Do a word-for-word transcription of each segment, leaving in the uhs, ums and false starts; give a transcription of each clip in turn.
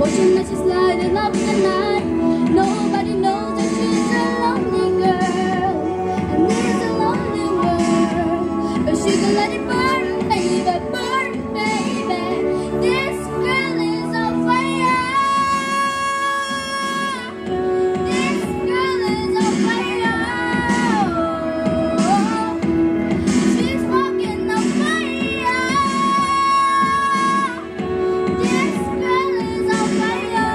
Ocean that she's lighting up the night. Nobody knows that she's a lonely girl, and it's a lonely world. But she can let it burn, baby, burn, baby. This girl is on fire. This girl is on fire. She's walking on fire. This girl is on fire.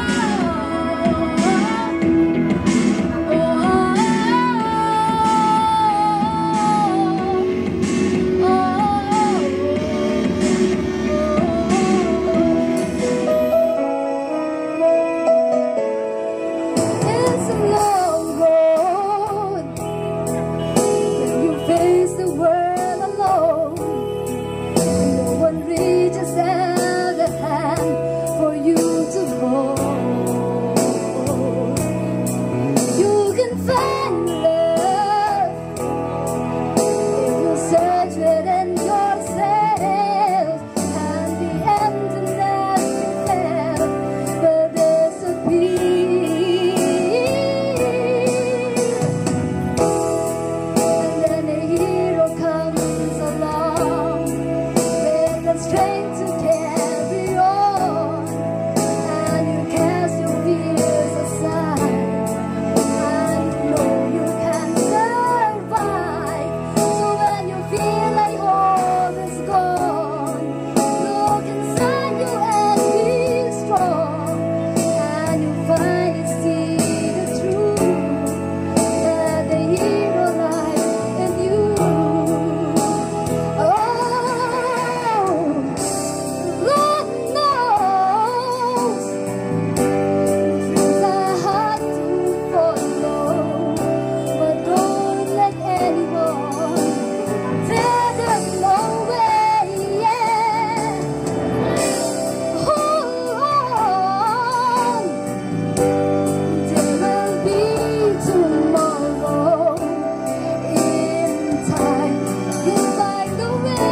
It's a long road when you face the world alone. No one reaches out a hand for you to hold. You can find love if you search within yourself, and the emptiness you felt will disappear. And then a hero comes along with the strength to carry on, and you cast your fears aside, and you know you can survive. So when you feel like all is gone, look inside you and be strong, and you finally see the truth, that the hero lies in you. Oh, Lord knows dreams are hard to follow, but don't let anyone tell them no way. Yeah. Hold on, there will be tomorrow. In time, you'll find the way.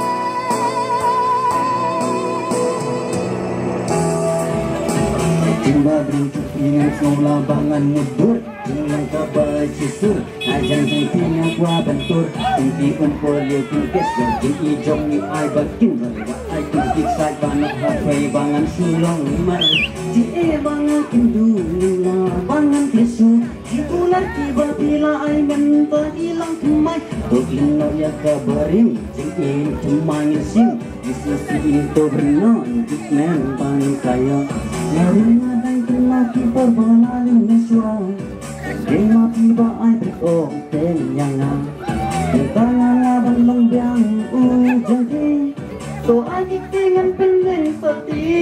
Timba beruntuk dengan semua labangan mudur, dengan kabar susur, ajang cantik yang kuah bentur, tinggi umpur dia tingkes, jadi ijong ni ai bakin, berwa ai tingkik sai banyak hafai bangan sulong mar, cie bangan kindu nila bangan tisu, itulah tiba bila ai menta hilang kemai, toklino ya kabarim, cingin cemang sim, disusi itu benar, jikmen bang kaya, nyarinya dan kena kibar balaling neswa, kema tiba ai berok tenyanga, tangan laban lembang ujadi, to ai dengan pendek peti.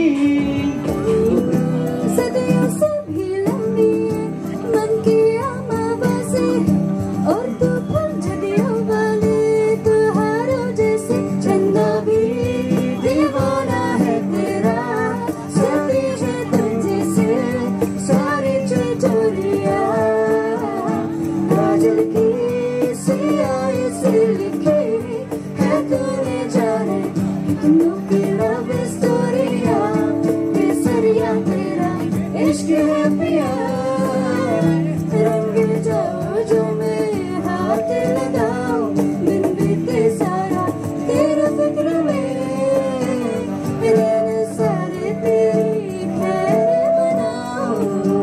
Setiap sembilan man kiamat masih ortu pun jadi balik ke haru jesi cendabi divana hai tera sati hai तुझे से सारी चुचुरिया काजल की सियाही से लिखी है तूने जाने कितनों की लव स्टोरिया केसरिया तेरा इश्क है पिया रंग जाओ जो मैं हाथ लगाऊं दिन बीते सारा तेरा फिक्र में रहने सारे तेरी खैर बनाऊं.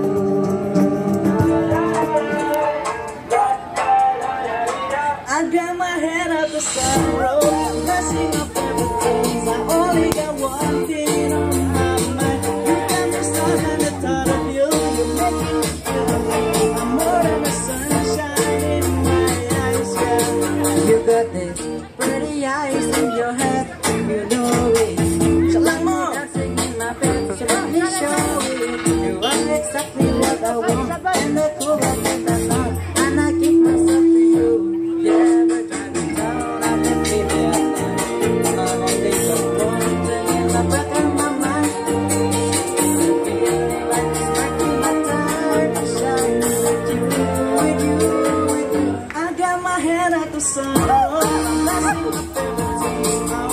I got my head out the sunroof, messing up everything. I only got one thing on my mind. You got me stuck on the thought of you. You're making me feel I'm more than the sunshine in my eyes, girl. You got this pretty eyes in your head, you know it. Shalang mo, dancing in my bed, so let me show it. You are exactly what I want, and the cool thing that's on. And I give myself to you. Yeah, we're driving down, I can feel it. I won't think of one thing in the back of my mind. Feeling like it's back in my time to shine with you, with you, with you. I got my head at the sun, oh, I'm blasting my favorite things.